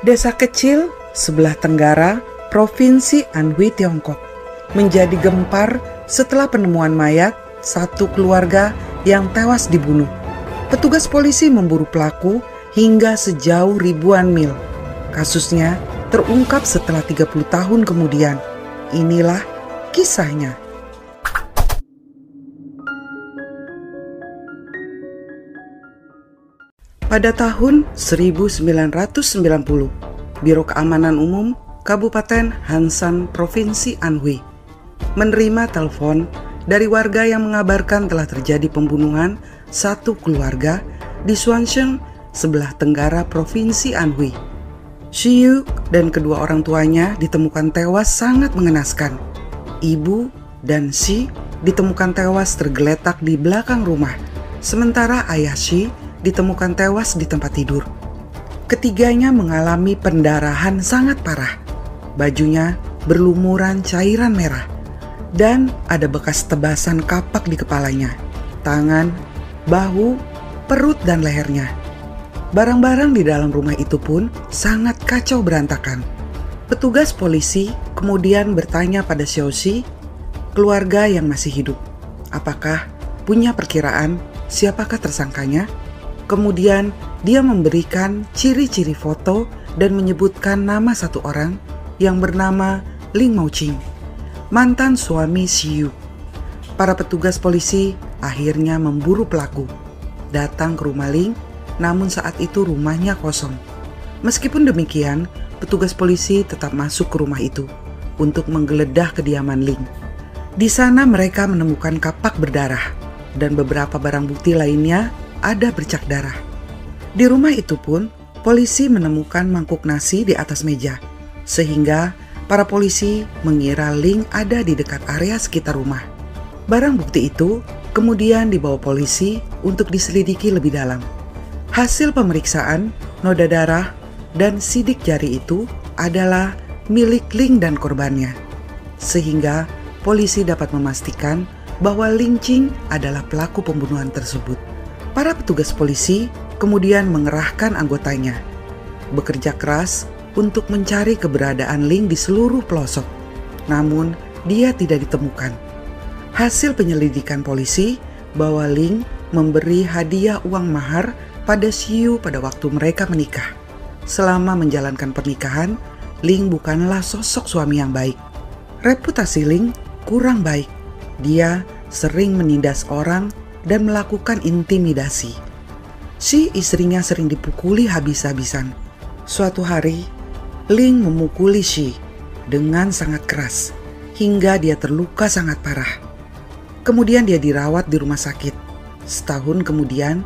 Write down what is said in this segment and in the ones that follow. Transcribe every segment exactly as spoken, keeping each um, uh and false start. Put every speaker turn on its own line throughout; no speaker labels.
Desa kecil sebelah tenggara Provinsi Anhui, Tiongkok, menjadi gempar setelah penemuan mayat satu keluarga yang tewas dibunuh. Petugas polisi memburu pelaku hingga sejauh ribuan mil. Kasusnya terungkap setelah tiga puluh tahun kemudian. Inilah kisahnya. Pada tahun seribu sembilan ratus sembilan puluh, Biro Keamanan Umum Kabupaten Hansan, Provinsi Anhui, menerima telepon dari warga yang mengabarkan telah terjadi pembunuhan satu keluarga di Shuangsheng, sebelah tenggara Provinsi Anhui. Xiyu dan kedua orang tuanya ditemukan tewas sangat mengenaskan. Ibu dan Xi ditemukan tewas tergeletak di belakang rumah, sementara ayah Xi ditemukan tewas di tempat tidur. Ketiganya mengalami pendarahan sangat parah. Bajunya berlumuran cairan merah dan ada bekas tebasan kapak di kepalanya, tangan, bahu, perut, dan lehernya. Barang-barang di dalam rumah itu pun sangat kacau berantakan. Petugas polisi kemudian bertanya pada Xiaoxi, keluarga yang masih hidup, apakah punya perkiraan siapakah tersangkanya? Kemudian dia memberikan ciri-ciri foto dan menyebutkan nama satu orang yang bernama Ling Mouqing, mantan suami Xiyu. Para petugas polisi akhirnya memburu pelaku, datang ke rumah Ling, namun saat itu rumahnya kosong. Meskipun demikian, petugas polisi tetap masuk ke rumah itu untuk menggeledah kediaman Ling. Di sana mereka menemukan kapak berdarah dan beberapa barang bukti lainnya ada bercak darah. Di rumah itu pun polisi menemukan mangkuk nasi di atas meja, sehingga para polisi mengira Ling ada di dekat area sekitar rumah. Barang bukti itu kemudian dibawa polisi untuk diselidiki lebih dalam. Hasil pemeriksaan noda darah dan sidik jari itu adalah milik Ling dan korbannya, sehingga polisi dapat memastikan bahwa Ling Qing adalah pelaku pembunuhan tersebut. Para petugas polisi kemudian mengerahkan anggotanya, bekerja keras untuk mencari keberadaan Ling di seluruh pelosok. Namun, dia tidak ditemukan. Hasil penyelidikan polisi bahwa Ling memberi hadiah uang mahar pada Xiyu pada waktu mereka menikah. Selama menjalankan pernikahan, Ling bukanlah sosok suami yang baik. Reputasi Ling kurang baik. Dia sering menindas orang dan melakukan intimidasi. Si istrinya sering dipukuli habis-habisan. Suatu hari, Ling memukuli Xi dengan sangat keras hingga dia terluka sangat parah. Kemudian dia dirawat di rumah sakit. Setahun kemudian,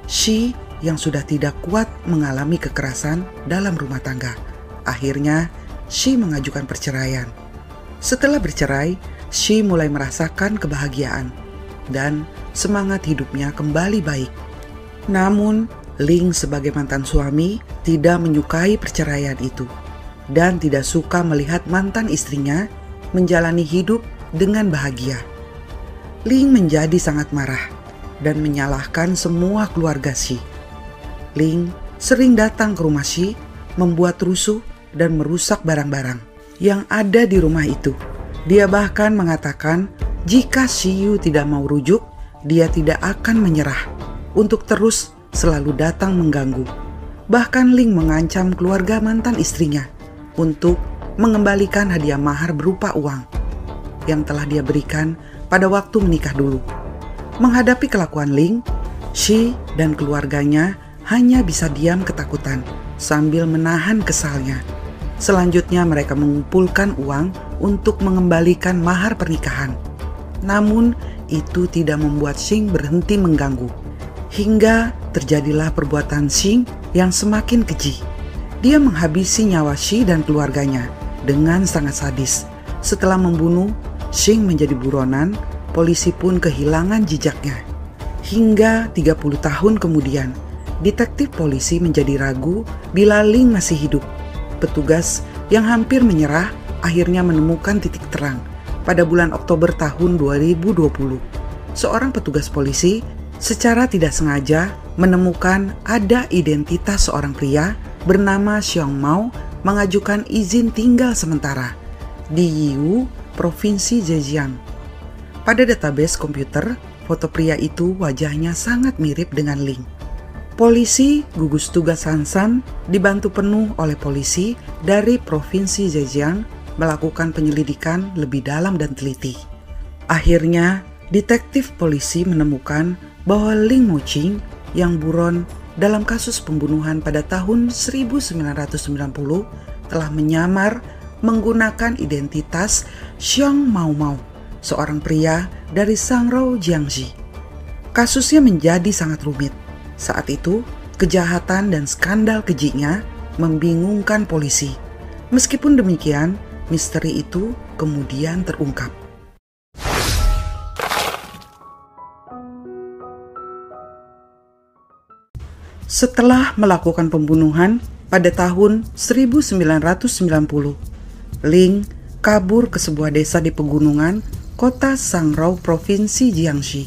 Xi yang sudah tidak kuat mengalami kekerasan dalam rumah tangga. Akhirnya, Xi mengajukan perceraian. Setelah bercerai, Xi mulai merasakan kebahagiaan dan semangat hidupnya kembali baik. Namun, Ling sebagai mantan suami tidak menyukai perceraian itu dan tidak suka melihat mantan istrinya menjalani hidup dengan bahagia. Ling menjadi sangat marah dan menyalahkan semua keluarga Xi. Ling sering datang ke rumah Xi, membuat rusuh dan merusak barang-barang yang ada di rumah itu. Dia bahkan mengatakan jika Xiyu tidak mau rujuk, dia tidak akan menyerah untuk terus selalu datang mengganggu. Bahkan Ling mengancam keluarga mantan istrinya untuk mengembalikan hadiah mahar berupa uang yang telah dia berikan pada waktu menikah dulu. Menghadapi kelakuan Ling, Xi dan keluarganya hanya bisa diam ketakutan sambil menahan kesalnya. Selanjutnya mereka mengumpulkan uang untuk mengembalikan mahar pernikahan. Namun itu tidak membuat Xing berhenti mengganggu. Hingga terjadilah perbuatan Xing yang semakin keji. Dia menghabisi nyawa Xi dan keluarganya dengan sangat sadis. Setelah membunuh, Xing menjadi buronan, polisi pun kehilangan jejaknya. Hingga tiga puluh tahun kemudian, detektif polisi menjadi ragu bila Ling masih hidup. Petugas yang hampir menyerah akhirnya menemukan titik terang. Pada bulan Oktober tahun dua ribu dua puluh, seorang petugas polisi secara tidak sengaja menemukan ada identitas seorang pria bernama Xiong Mao mengajukan izin tinggal sementara di Yiwu, Provinsi Zhejiang. Pada database komputer, foto pria itu wajahnya sangat mirip dengan Ling. Polisi gugus tugas Hansan dibantu penuh oleh polisi dari Provinsi Zhejiang melakukan penyelidikan lebih dalam dan teliti. Akhirnya, detektif polisi menemukan bahwa Ling Muqing yang buron dalam kasus pembunuhan pada tahun seribu sembilan ratus sembilan puluh telah menyamar menggunakan identitas Xiong Mao Mao, seorang pria dari Sangrao Jiangxi. Kasusnya menjadi sangat rumit. Saat itu, kejahatan dan skandal kejiknya membingungkan polisi. Meskipun demikian, misteri itu kemudian terungkap. Setelah melakukan pembunuhan pada tahun seribu sembilan ratus sembilan puluh, Ling kabur ke sebuah desa di pegunungan kota Sangrao, Provinsi Jiangxi.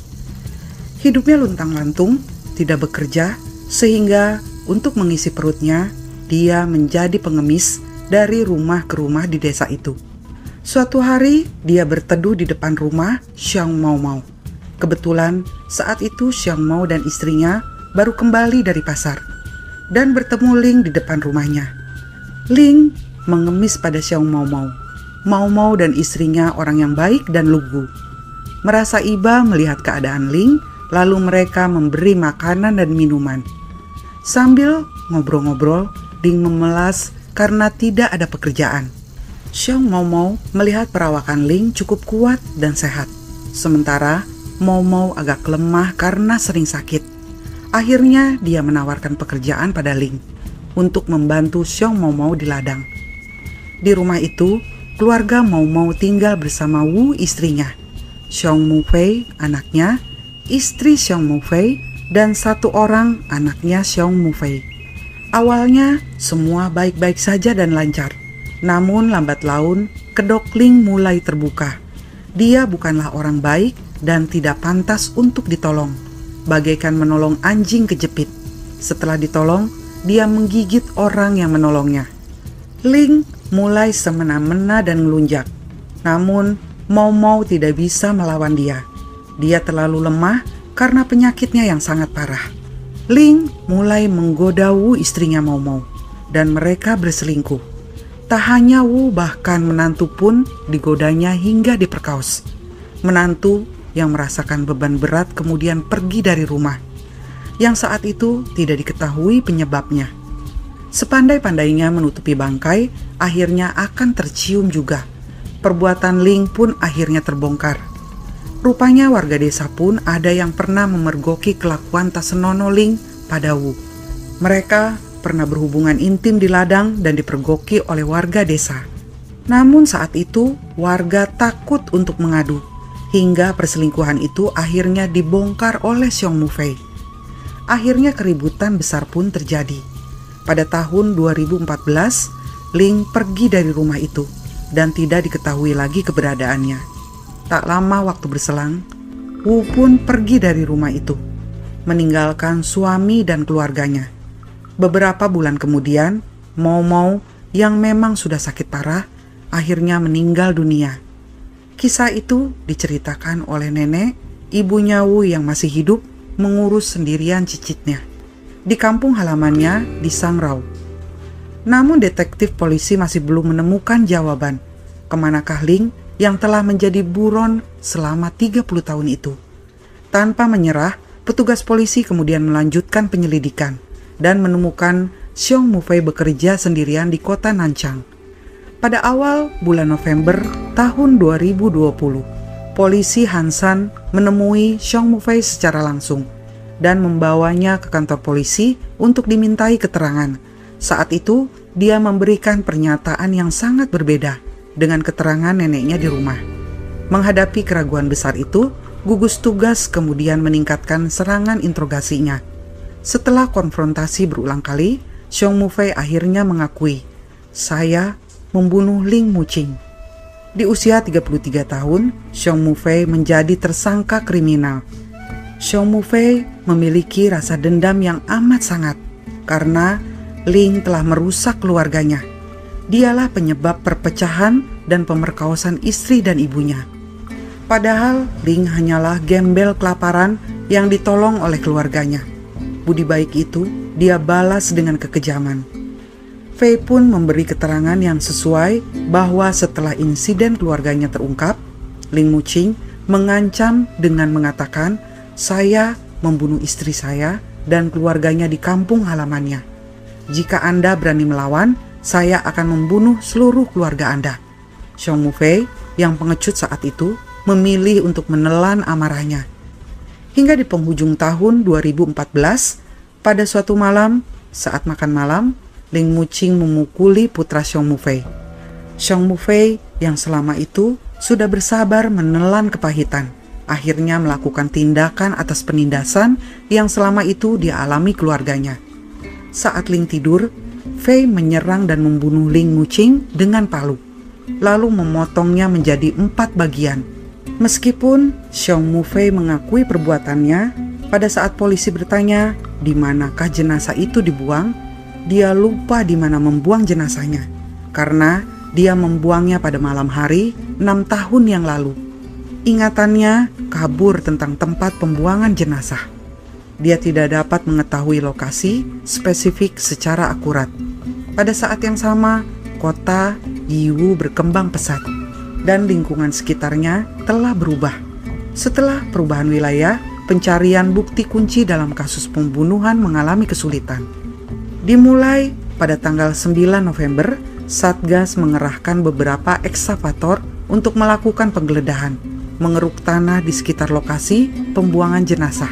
Hidupnya luntang-lantung, tidak bekerja, sehingga untuk mengisi perutnya, dia menjadi pengemis dari rumah ke rumah di desa itu. Suatu hari, dia berteduh di depan rumah Xiong Mao Mao. Kebetulan, saat itu Xiong Mao dan istrinya baru kembali dari pasar dan bertemu Ling di depan rumahnya. Ling mengemis pada Xiong Mao Mao. Mao Mao dan istrinya orang yang baik dan lugu. Merasa iba melihat keadaan Ling, lalu mereka memberi makanan dan minuman. Sambil ngobrol-ngobrol, Ling memelas karena tidak ada pekerjaan. Xiong Mao Mao melihat perawakan Ling cukup kuat dan sehat. Sementara Mao Mao agak lemah karena sering sakit. Akhirnya dia menawarkan pekerjaan pada Ling untuk membantu Xiong Mao Mao di ladang. Di rumah itu, keluarga Mao Mao tinggal bersama Wu istrinya, Xiong Mufei anaknya, istri Xiong Mufei, dan satu orang anaknya Xiong Mufei. Awalnya semua baik-baik saja dan lancar. Namun lambat laun kedok Ling mulai terbuka. Dia bukanlah orang baik dan tidak pantas untuk ditolong, bagaikan menolong anjing kejepit. Setelah ditolong, dia menggigit orang yang menolongnya. Ling mulai semena-mena dan melunjak. Namun, Mao Mao tidak bisa melawan dia. Dia terlalu lemah karena penyakitnya yang sangat parah. Ling mulai menggoda Wu istrinya Mao Mao, dan mereka berselingkuh. Tak hanya Wu, bahkan menantu pun digodanya hingga diperkaos. Menantu yang merasakan beban berat kemudian pergi dari rumah, yang saat itu tidak diketahui penyebabnya. Sepandai-pandainya menutupi bangkai, akhirnya akan tercium juga. Perbuatan Ling pun akhirnya terbongkar. Rupanya warga desa pun ada yang pernah memergoki kelakuan tak senonoh Ling pada Wu. Mereka pernah berhubungan intim di ladang dan dipergoki oleh warga desa. Namun saat itu warga takut untuk mengadu, hingga perselingkuhan itu akhirnya dibongkar oleh Xiong Mufei. Akhirnya keributan besar pun terjadi. Pada tahun dua ribu empat belas, Ling pergi dari rumah itu dan tidak diketahui lagi keberadaannya. Tak lama waktu berselang, Wu pun pergi dari rumah itu, meninggalkan suami dan keluarganya. Beberapa bulan kemudian, Mao Mao yang memang sudah sakit parah akhirnya meninggal dunia. Kisah itu diceritakan oleh nenek, ibunya Wu yang masih hidup mengurus sendirian cicitnya di kampung halamannya di Sangrao. Namun detektif polisi masih belum menemukan jawaban kemanakah Ling yang telah menjadi buron selama tiga puluh tahun itu. Tanpa menyerah, petugas polisi kemudian melanjutkan penyelidikan dan menemukan Xiong Mufei bekerja sendirian di kota Nanchang. Pada awal bulan November tahun dua ribu dua puluh, polisi Hansan menemui Xiong Mufei secara langsung dan membawanya ke kantor polisi untuk dimintai keterangan. Saat itu, dia memberikan pernyataan yang sangat berbeda dengan keterangan neneknya di rumah. Menghadapi keraguan besar itu, gugus tugas kemudian meningkatkan serangan interogasinya. Setelah konfrontasi berulang kali, Xiong Mufei akhirnya mengakui, "Saya membunuh Ling Muqing." Di usia tiga puluh tiga tahun, Xiong Mufei menjadi tersangka kriminal. Xiong Mufei memiliki rasa dendam yang amat sangat karena Ling telah merusak keluarganya. Dialah penyebab perpecahan dan pemerkosaan istri dan ibunya. Padahal Ling hanyalah gembel kelaparan yang ditolong oleh keluarganya. Budi baik itu dia balas dengan kekejaman. Fei pun memberi keterangan yang sesuai bahwa setelah insiden keluarganya terungkap, Ling Muqing mengancam dengan mengatakan, "Saya membunuh istri saya dan keluarganya di kampung halamannya. Jika Anda berani melawan, saya akan membunuh seluruh keluarga Anda." Xiong Mufei yang pengecut saat itu memilih untuk menelan amarahnya. Hingga di penghujung tahun dua ribu empat belas, pada suatu malam, saat makan malam, Ling Muqing memukuli putra Xiong Mufei. Xiong Mufei yang selama itu sudah bersabar menelan kepahitan, akhirnya melakukan tindakan atas penindasan yang selama itu dia alami keluarganya. Saat Ling tidur, Fei menyerang dan membunuh Ling Muqing dengan palu, lalu memotongnya menjadi empat bagian. Meskipun Xiong Mufei mengakui perbuatannya, pada saat polisi bertanya di manakah jenazah itu dibuang, dia lupa di mana membuang jenazahnya, karena dia membuangnya pada malam hari enam tahun yang lalu. Ingatannya kabur tentang tempat pembuangan jenazah. Dia tidak dapat mengetahui lokasi spesifik secara akurat. Pada saat yang sama, kota Yiwu berkembang pesat dan lingkungan sekitarnya telah berubah. Setelah perubahan wilayah, pencarian bukti kunci dalam kasus pembunuhan mengalami kesulitan. Dimulai pada tanggal sembilan November, Satgas mengerahkan beberapa ekskavator untuk melakukan penggeledahan, mengeruk tanah di sekitar lokasi pembuangan jenazah.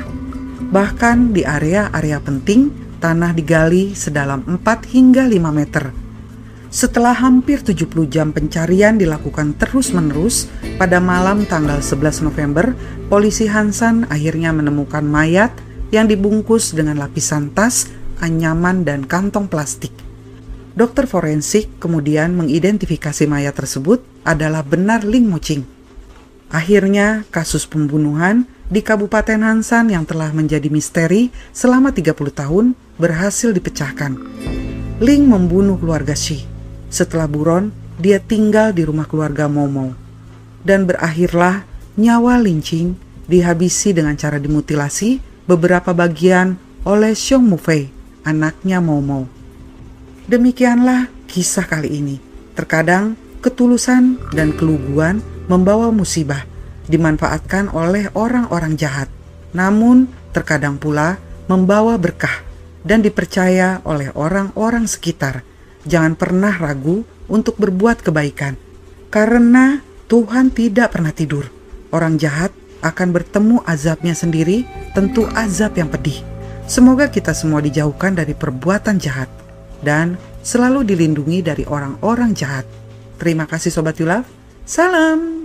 Bahkan di area-area penting, tanah digali sedalam empat hingga lima meter. Setelah hampir tujuh puluh jam pencarian dilakukan terus-menerus, pada malam tanggal sebelas November, polisi Hansan akhirnya menemukan mayat yang dibungkus dengan lapisan tas, anyaman, dan kantong plastik. Dokter forensik kemudian mengidentifikasi mayat tersebut adalah benar Ling Muqing. Akhirnya, kasus pembunuhan di Kabupaten Hansan yang telah menjadi misteri selama tiga puluh tahun berhasil dipecahkan. Ling membunuh keluarga Shi. Setelah buron, dia tinggal di rumah keluarga Mau Mau. Dan berakhirlah nyawa Ling Qing dihabisi dengan cara dimutilasi beberapa bagian oleh Xiong Mufei, anaknya Mau Mau. Demikianlah kisah kali ini. Terkadang ketulusan dan keluguan membawa musibah, dimanfaatkan oleh orang-orang jahat. Namun terkadang pula membawa berkah dan dipercaya oleh orang-orang sekitar. Jangan pernah ragu untuk berbuat kebaikan, karena Tuhan tidak pernah tidur. Orang jahat akan bertemu azabnya sendiri, tentu azab yang pedih. Semoga kita semua dijauhkan dari perbuatan jahat dan selalu dilindungi dari orang-orang jahat. Terima kasih Sobat You Love. Salam.